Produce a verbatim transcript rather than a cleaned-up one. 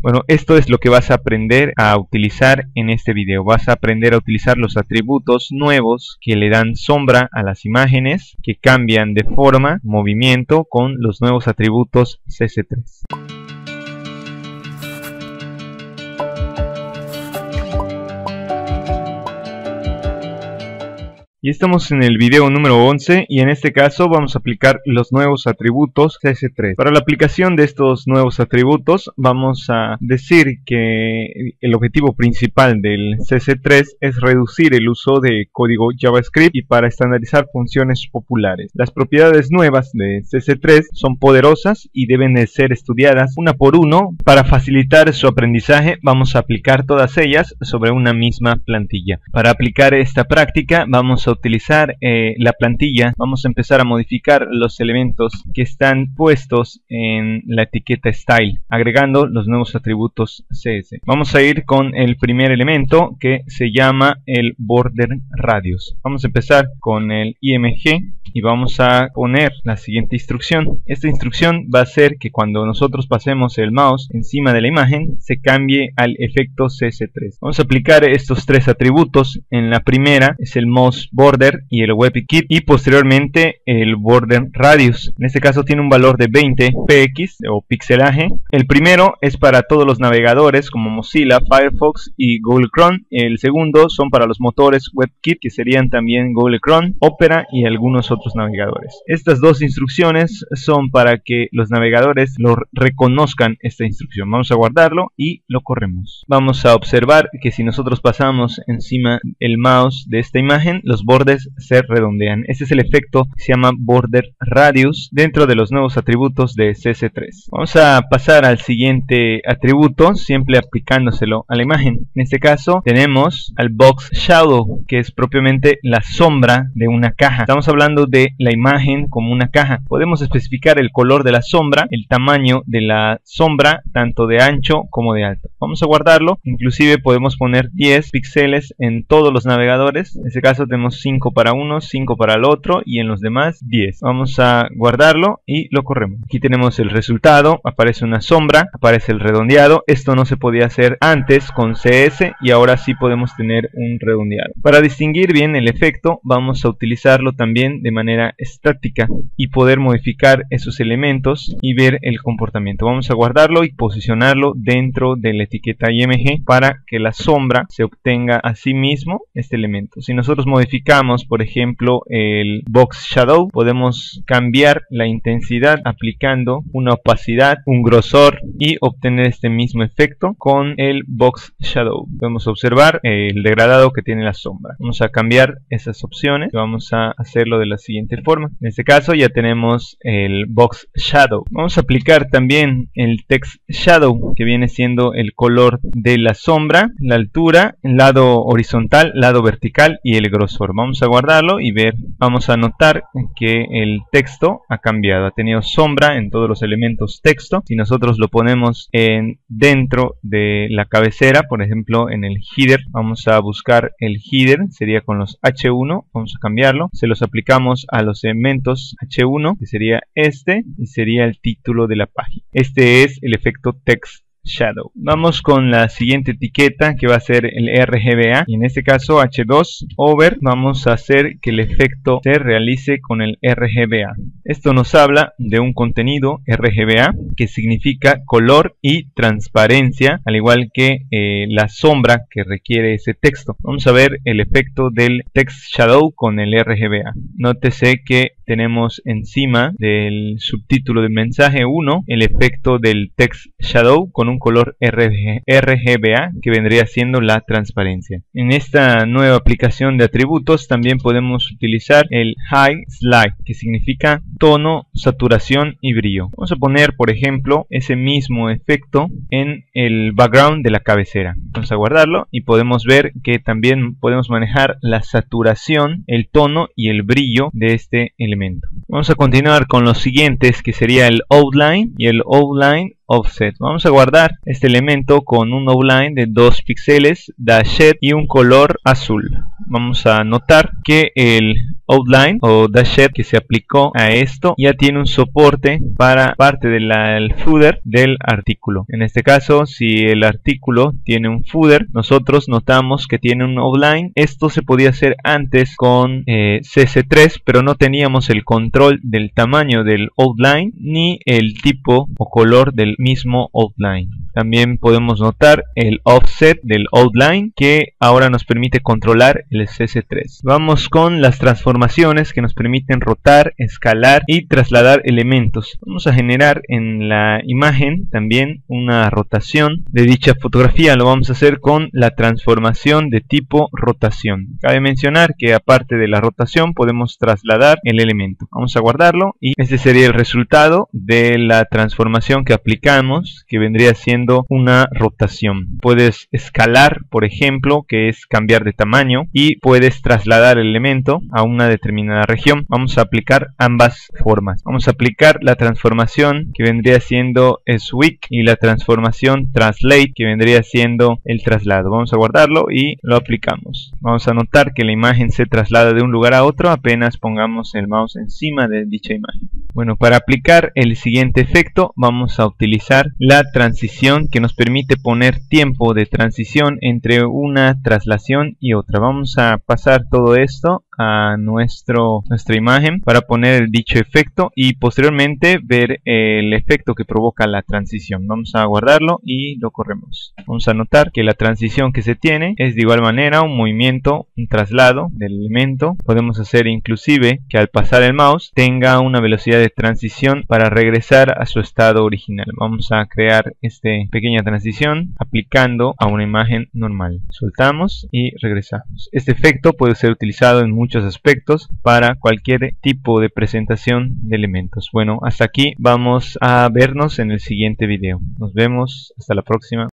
Bueno, esto es lo que vas a aprender a utilizar en este video. Vas a aprender a utilizar los atributos nuevos que le dan sombra a las imágenes, que cambian de forma, movimiento con los nuevos atributos C S tres. Y estamos en el video número once y en este caso vamos a aplicar los nuevos atributos C S tres. Para la aplicación de estos nuevos atributos vamos a decir que el objetivo principal del C S tres es reducir el uso de código JavaScript y para estandarizar funciones populares. Las propiedades nuevas de C S tres son poderosas y deben de ser estudiadas una por uno. Para facilitar su aprendizaje vamos a aplicar todas ellas sobre una misma plantilla. Para aplicar esta práctica vamos a utilizar eh, la plantilla. Vamos a empezar a modificar los elementos que están puestos en la etiqueta style, agregando los nuevos atributos C S. Vamos a ir con el primer elemento que se llama el border radius. Vamos a empezar con el I M G y vamos a poner la siguiente instrucción. Esta instrucción va a hacer que cuando nosotros pasemos el mouse encima de la imagen se cambie al efecto C S tres. Vamos a aplicar estos tres atributos. En la primera es el mouse border y el WebKit y posteriormente el border radius. En este caso tiene un valor de veinte P X o pixelaje. El primero es para todos los navegadores como Mozilla, Firefox y Google Chrome. El segundo son para los motores WebKit, que serían también Google Chrome, Opera y algunos otros navegadores. Estas dos instrucciones son para que los navegadores lo reconozcan esta instrucción. Vamos a guardarlo y lo corremos. Vamos a observar que si nosotros pasamos encima el mouse de esta imagen, los bordes se redondean. Este es el efecto que se llama border radius dentro de los nuevos atributos de C S tres. Vamos a pasar al siguiente atributo, siempre aplicándoselo a la imagen. En este caso tenemos al box shadow, que es propiamente la sombra de una caja. Estamos hablando de la imagen como una caja. Podemos especificar el color de la sombra, el tamaño de la sombra, tanto de ancho como de alto. Vamos a guardarlo. Inclusive podemos poner diez píxeles en todos los navegadores. En este caso tenemos cinco para uno, cinco para el otro y en los demás diez. Vamos a guardarlo y lo corremos. Aquí tenemos el resultado. Aparece una sombra, aparece el redondeado. Esto no se podía hacer antes con C S y ahora sí podemos tener un redondeado. Para distinguir bien el efecto vamos a utilizarlo también de manera estática y poder modificar esos elementos y ver el comportamiento. Vamos a guardarlo y posicionarlo dentro de la etiqueta I M G para que la sombra se obtenga a sí mismo este elemento. Si nosotros modificamos por ejemplo el box shadow, podemos cambiar la intensidad aplicando una opacidad, un grosor y obtener este mismo efecto con el box shadow. Podemos observar el degradado que tiene la sombra. Vamos a cambiar esas opciones y vamos a hacerlo de la siguiente forma. En este caso ya tenemos el box shadow. Vamos a aplicar también el text shadow, que viene siendo el color de la sombra, la altura, el lado horizontal, lado vertical y el grosor. Vamos a guardarlo y ver. Vamos a notar que el texto ha cambiado, ha tenido sombra en todos los elementos texto. Si nosotros lo ponemos en dentro de la cabecera, por ejemplo en el header, vamos a buscar el header, sería con los H uno. Vamos a cambiarlo, se los aplicamos a los elementos H uno, que sería este y sería el título de la página. Este es el efecto text shadow. Vamos con la siguiente etiqueta, que va a ser el R G B A, y en este caso H dos over. Vamos a hacer que el efecto se realice con el R G B A. Esto nos habla de un contenido R G B A que significa color y transparencia, al igual que eh, la sombra que requiere ese texto. Vamos a ver el efecto del text shadow con el R G B A. Nótese que tenemos encima del subtítulo del mensaje uno el efecto del text shadow con un color R G B A, que vendría siendo la transparencia. En esta nueva aplicación de atributos también podemos utilizar el high slide, que significa tono, saturación y brillo. Vamos a poner por ejemplo ese mismo efecto en el background de la cabecera. Vamos a guardarlo y podemos ver que también podemos manejar la saturación, el tono y el brillo de este elemento. Vamos a continuar con los siguientes, que sería el outline, y el outline offset. Vamos a guardar este elemento con un outline de dos píxeles, dashed y un color azul. Vamos a notar que el outline o dashed que se aplicó a esto ya tiene un soporte para parte del footer del artículo. En este caso, si el artículo tiene un footer, nosotros notamos que tiene un outline. Esto se podía hacer antes con eh, C S tres, pero no teníamos el control del tamaño del outline ni el tipo o color del mismo outline. También podemos notar el offset del outline, que ahora nos permite controlar el C S tres. Vamos con las transformaciones que nos permiten rotar, escalar y trasladar elementos. Vamos a generar en la imagen también una rotación de dicha fotografía. Lo vamos a hacer con la transformación de tipo rotación. Cabe mencionar que aparte de la rotación podemos trasladar el elemento. Vamos a guardarlo y este sería el resultado de la transformación que aplicamos, que vendría siendo una rotación. Puedes escalar, por ejemplo, que es cambiar de tamaño, y puedes trasladar el elemento a una determinada región. Vamos a aplicar ambas formas. Vamos a aplicar la transformación que vendría siendo switch y la transformación translate, que vendría siendo el traslado. Vamos a guardarlo y lo aplicamos. Vamos a notar que la imagen se traslada de un lugar a otro apenas pongamos el mouse encima de dicha imagen. Bueno, para aplicar el siguiente efecto vamos a utilizar la transición, que nos permite poner tiempo de transición entre una traslación y otra. Vamos a pasar todo esto a nuestro, nuestra imagen para poner el dicho efecto y posteriormente ver el efecto que provoca la transición. Vamos a guardarlo y lo corremos. Vamos a notar que la transición que se tiene es de igual manera un movimiento, un traslado del elemento. Podemos hacer inclusive que al pasar el mouse tenga una velocidad de transición para regresar a su estado original. Vamos a crear esta pequeña transición aplicando a una imagen normal. Soltamos y regresamos. Este efecto puede ser utilizado en muchos aspectos para cualquier tipo de presentación de elementos. Bueno, hasta aquí vamos a vernos en el siguiente video. Nos vemos, hasta la próxima.